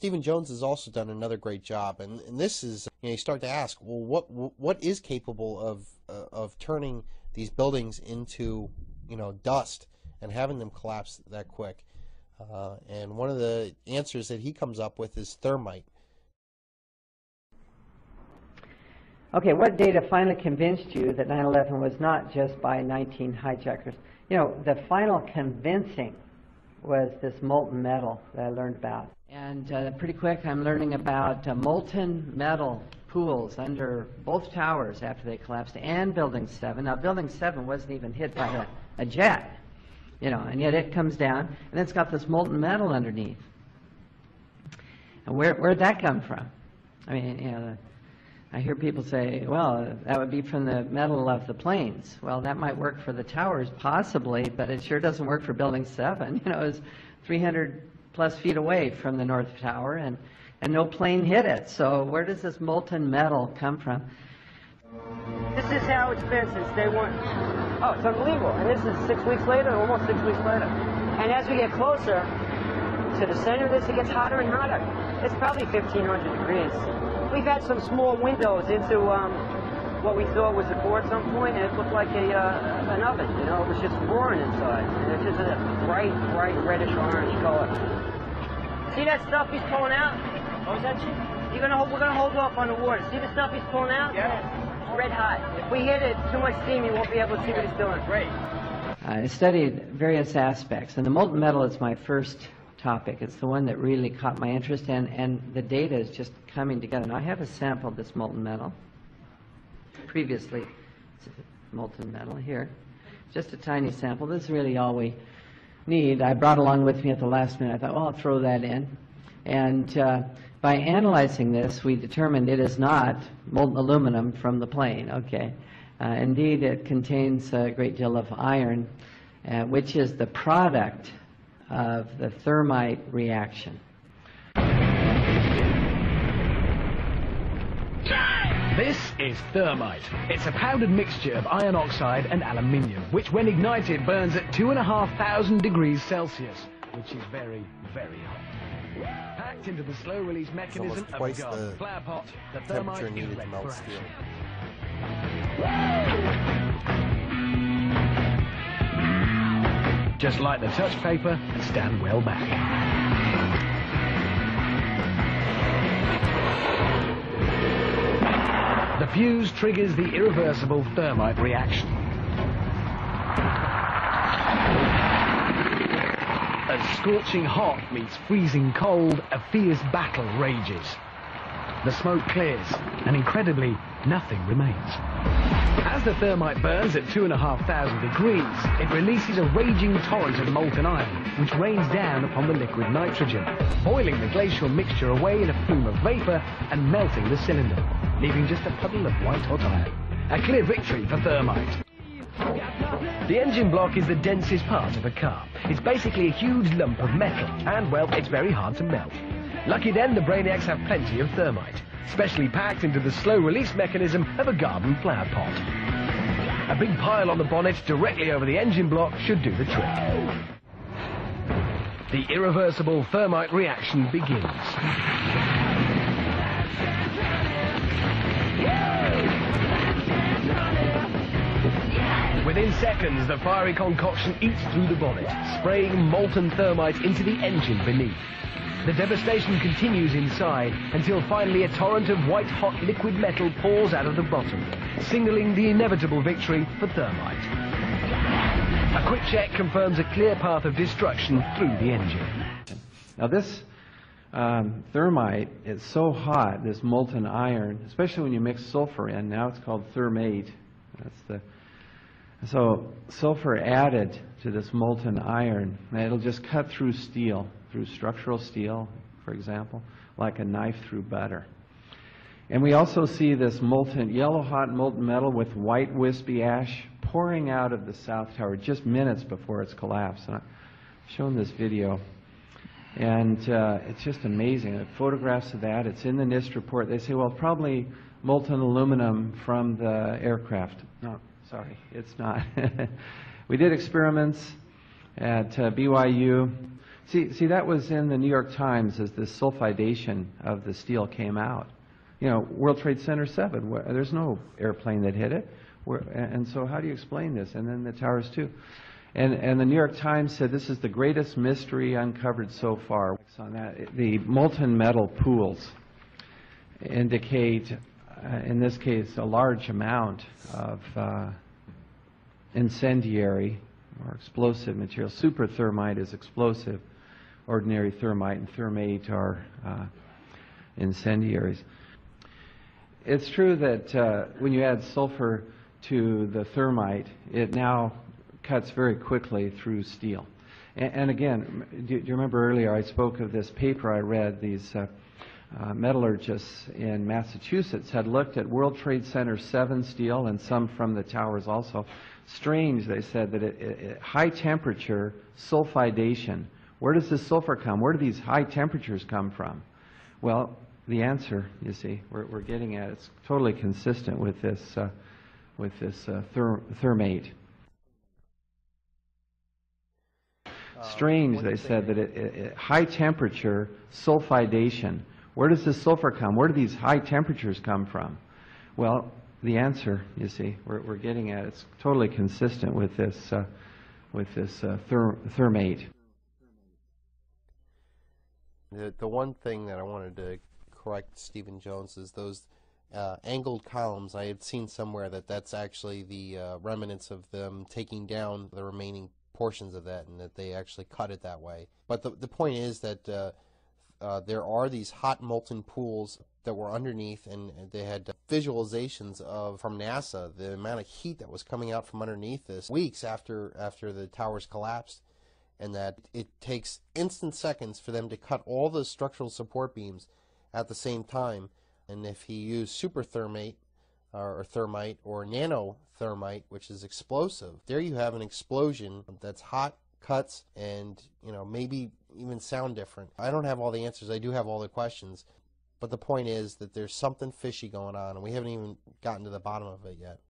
Stephen Jones has also done another great job, and this is, you start to ask, well, what is capable of turning these buildings into, dust and having them collapse that quick? And one of the answers that he comes up with is thermite. Okay, what data finally convinced you that 9/11 was not just by 19 hijackers? The final convincing was this molten metal that I learned about. And pretty quick, I'm learning about molten metal pools under both towers after they collapsed, and Building 7. Now, Building 7 wasn't even hit by a jet, and yet it comes down, and it's got this molten metal underneath. And where'd that come from? I mean, I hear people say, well, that would be from the metal of the planes. Well, that might work for the towers, possibly, but it sure doesn't work for Building 7. It was 300 plus feet away from the North Tower, and no plane hit it. So where does this molten metal come from? This is how it's been since day one. Oh, it's unbelievable. And this is 6 weeks later, almost 6 weeks later. And as we get closer to the center of this, it gets hotter and hotter. It's probably 1,500 degrees. We've had some small windows into what we thought was a core at some point, and it looked like an oven. It was just roaring inside. And it's just a bright reddish orange color. See that stuff he's pulling out? What was that, Chief? We're gonna hold off on the water. See the stuff he's pulling out? Yeah. It's red hot. If we hit it too much steam, you won't be able to see what he's doing. Great. I studied various aspects, and the molten metal is my first topic. It's the one that really caught my interest, and the data is just coming together. Now, I have a sample of this molten metal. Previously, molten metal here. Just a tiny sample. This is really all we need. I brought along with me at the last minute. I thought, well, I'll throw that in. And by analyzing this, we determined it is not molten aluminum from the plane. Okay. Indeed, it contains a great deal of iron, which is the product of the thermite reaction. This is thermite. It's a powdered mixture of iron oxide and aluminium, which when ignited burns at 2,500 degrees Celsius, which is very, very hot. Packed into the slow release mechanism of a garden flower pot, the thermite is ready for action. Just light the touch paper and stand well back. The fuse triggers the irreversible thermite reaction. As scorching hot meets freezing cold, a fierce battle rages. The smoke clears, and incredibly, nothing remains. As the thermite burns at 2,500 degrees, it releases a raging torrent of molten iron, which rains down upon the liquid nitrogen, boiling the glacial mixture away in a plume of vapor and melting the cylinder, leaving just a puddle of white-hot iron. A clear victory for thermite. The engine block is the densest part of a car. It's basically a huge lump of metal, and, well, it's very hard to melt. Lucky then, the Brainiacs have plenty of thermite, specially packed into the slow-release mechanism of a garden flower pot. A big pile on the bonnet directly over the engine block should do the trick. The irreversible thermite reaction begins. Within seconds, the fiery concoction eats through the bonnet, spraying molten thermite into the engine beneath. The devastation continues inside until finally a torrent of white-hot liquid metal pours out of the bottom, signaling the inevitable victory for thermite. A quick check confirms a clear path of destruction through the engine. Now this thermite is so hot, this molten iron, especially when you mix sulfur in. Now it's called thermate. So sulfur added to this molten iron, and it'll just cut through steel, through structural steel, for example, like a knife through butter. And we also see this molten, yellow-hot molten metal with white wispy ash pouring out of the South Tower just minutes before its collapse. And I've shown this video, and it's just amazing. The photographs of that, it's in the NIST report. They say, well, probably molten aluminum from the aircraft. No, sorry, it's not. We did experiments at BYU See, that was in the New York Times as the sulfidation of the steel came out. You know, World Trade Center 7, there's no airplane that hit it. And so how do you explain this? And then the towers too. And the New York Times said this is the greatest mystery uncovered so far. On that, the molten metal pools indicate, in this case, a large amount of incendiary or explosive material. Superthermite is explosive. Ordinary thermite and thermate are incendiaries. It's true that when you add sulfur to the thermite, it now cuts very quickly through steel. And again, do you remember earlier I spoke of this paper I read? These metallurgists in Massachusetts had looked at World Trade Center 7 steel and some from the towers also. Strange, they said, that high temperature sulfidation, where does this sulfur come? Where do these high temperatures come from? Well, the answer, you see, we're getting at, it's totally consistent with this thermate. Strange, they said, that high temperature sulfidation, where does this sulfur come? Where do these high temperatures come from? Well, the answer, you see, we're getting at, it's totally consistent with this thermate. The one thing that I wanted to correct Stephen Jones is those angled columns. I had seen somewhere that that's actually the remnants of them taking down the remaining portions of that, and that they actually cut it that way. But the point is that there are these hot molten pools that were underneath, and they had visualizations of, from NASA, the amount of heat that was coming out from underneath this weeks after the towers collapsed, and that it takes instant seconds for them to cut all the structural support beams at the same time. And if you use superthermate or thermite or nanothermite, which is explosive, there you have an explosion that's hot, cuts, and maybe even sound different. I don't have all the answers. I do have all the questions. But the point is that there's something fishy going on, and we haven't even gotten to the bottom of it yet.